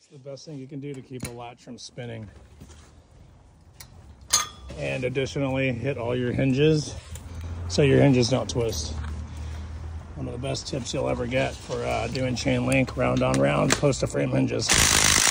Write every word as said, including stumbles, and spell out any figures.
It's the best thing you can do to keep a latch from spinning. And additionally, hit all your hinges so your hinges don't twist. One of the best tips you'll ever get for uh, doing chain link round on round post to frame hinges.